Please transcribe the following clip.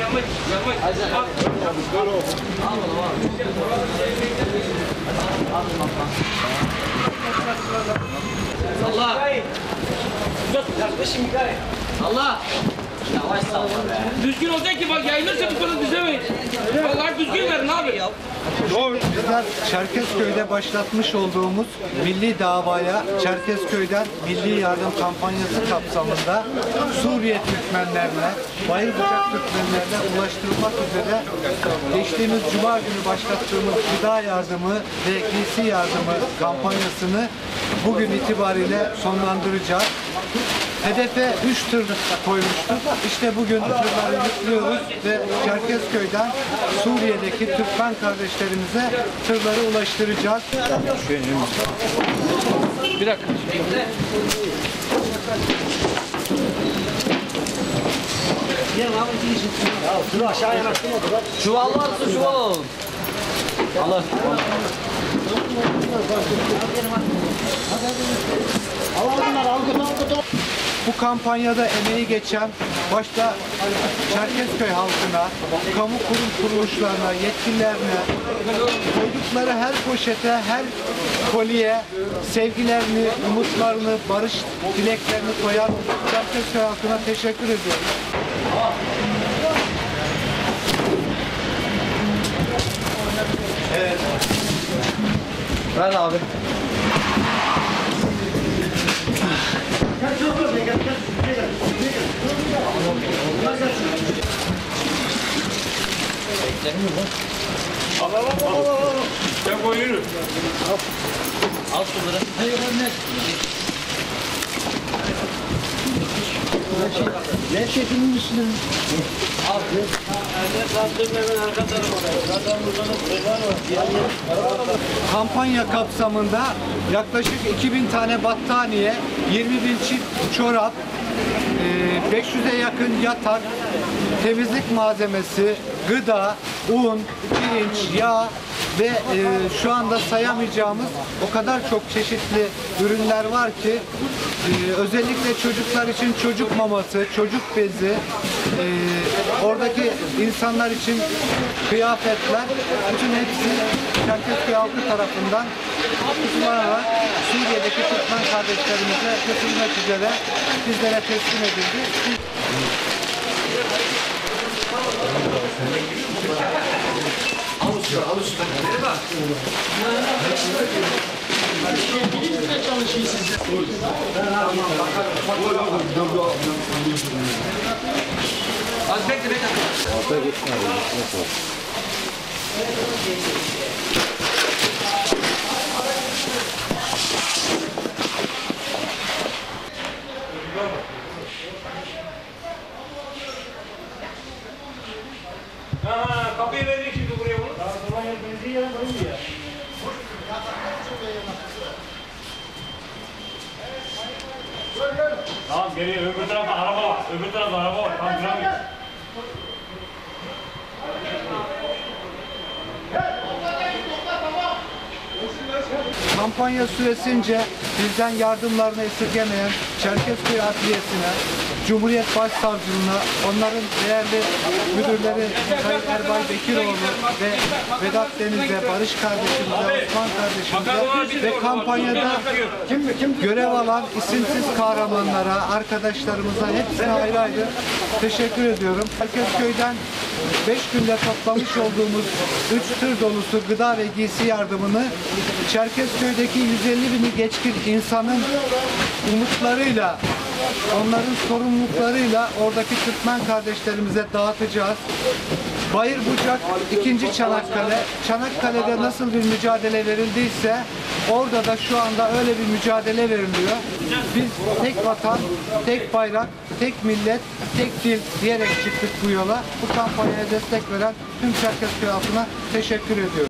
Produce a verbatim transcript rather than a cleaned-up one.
Yavaş, yavaş. Allah. Yaklaşın gari. Allah. Yavaş salla be. Düzgün olacak ki bak yayılırsa bu konu düzemeyiz. Vallahi düzgün verin abi. Bizler Çerkezköy'de başlatmış olduğumuz milli davaya Çerkezköy'den milli yardım kampanyası kapsamında Suriye Türkmenlerine, Bayırbucak Türkmenlerine ulaştırılmak üzere geçtiğimiz Cuma günü başlattığımız gıda yardımı ve giysi yardımı kampanyasını bugün itibariyle sonlandıracağız. Hedefe üç tır koymuştuk. İşte bugün tırları yüklüyoruz ve Çerkezköy'den Suriye'deki Türkmen kardeşlerimize tırları ulaştıracağız. Bir dakika. Dur aşağı yanaştırma dur. Çuval varsa çuval alalım. Allah. Bu kampanyada emeği geçen başta Çerkezköy halkına, kamu kurum kuruluşlarına, yetkililerine koydukları her poşete, her koliye sevgilerini, umutlarını, barış dileklerini koyan Çerkezköy halkına teşekkür ediyorum. Evet. Ver abi. Al al al al al. Sen koy yürü. Al. Al şunları. Hayır anne. Ne şeklinin üstüne? Al. Kampanya kapsamında yaklaşık iki bin tane battaniye, yirmi bin çift çorap, beş yüze yakın yatak, temizlik malzemesi, gıda, un, pirinç, yağ ve e, şu anda sayamayacağımız o kadar çok çeşitli ürünler var ki e, özellikle çocuklar için çocuk maması, çocuk bezi, e, oradaki insanlar için kıyafetler, bütün hepsi Çerkezköy halkı tarafından kutlanarak Suriye'deki Türkmen kardeşlerimize götürülmek üzere bizlere teslim edildi. Az bekle bekle. Alta geçme abi. Geçme. Ha, kapıyı verecek şimdi buraya bunu. Tamam geriye öbür tarafa araba var. Öbür tarafa araba var. Tamam duramıyor. Kampanya süresince bizden yardımlarını esirgemeyen Çerkezköy Adliyesi'ne, Cumhuriyet Başsavcılığına, onların değerli müdürleri Sayın Erbay Bekiroğlu ve Vedat Deniz'e, Barış kardeşimize, Osman kardeşimize ve kampanyada görev alan isimsiz kahramanlara, arkadaşlarımıza hepsine ayrı ayrı teşekkür ediyorum. Çerkezköy'den beş günde toplamış olduğumuz üç tır dolusu gıda ve giysi yardımını Çerkezköy'deki yüz elli bini geçkin insanın umutlarıyla, onların sorumluluklarıyla oradaki Türkmen kardeşlerimize dağıtacağız. Bayırbucak, ikinci Çanakkale. Çanakkale'de nasıl bir mücadele verildiyse orada da şu anda öyle bir mücadele veriliyor. Biz tek vatan, tek bayrak, tek millet, tek dil diyerek çıktık bu yola. Bu kampanyaya destek veren tüm Çerkezköy halkına teşekkür ediyorum.